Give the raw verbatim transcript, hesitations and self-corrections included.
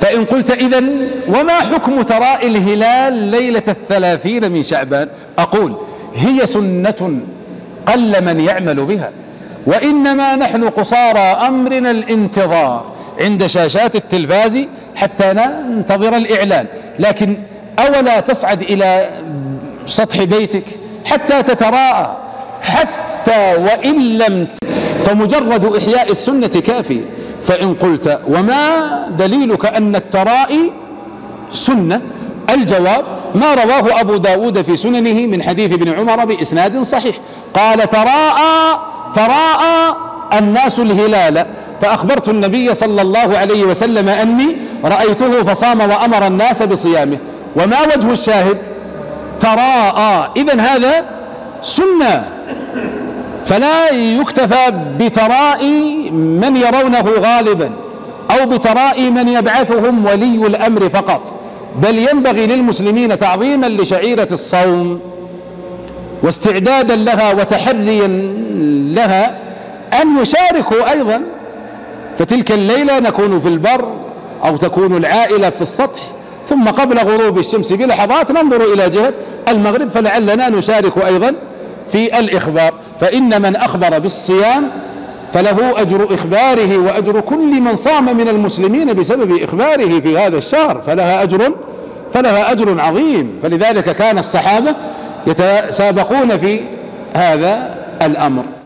فإن قلت إذن وما حكم تراء الهلال ليلة الثلاثين من شعبان؟ أقول هي سنة قل من يعمل بها، وإنما نحن قصارى أمرنا الانتظار عند شاشات التلفاز حتى ننتظر الإعلان. لكن أولا تصعد إلى سطح بيتك حتى تتراءى، حتى وإن لم، فمجرد إحياء السنة كافي. فإن قلت وما دليلك أن الترائي سنة؟ الجواب ما رواه أبو داود في سننه من حديث ابن عمر بإسناد صحيح، قال تراءى تراءى الناس الهلال فأخبرت النبي صلى الله عليه وسلم أني رأيته فصام وأمر الناس بصيامه. وما وجه الشاهد؟ تراءى. إذن هذا سنة، فلا يكتفى بترائي من يرونه غالبا أو بترائي من يبعثهم ولي الأمر فقط، بل ينبغي للمسلمين تعظيما لشعيرة الصوم واستعدادا لها وتحريا لها أن يشاركوا أيضا. فتلك الليلة نكون في البر أو تكون العائلة في السطح، ثم قبل غروب الشمس بلحظات ننظر إلى جهة المغرب، فلعلنا نشارك أيضا في الإخبار. فإن من أخبر بالصيام فله أجر إخباره وأجر كل من صام من المسلمين بسبب إخباره في هذا الشهر، فلها أجر فلها أجر عظيم. فلذلك كان الصحابة يتسابقون في هذا الأمر.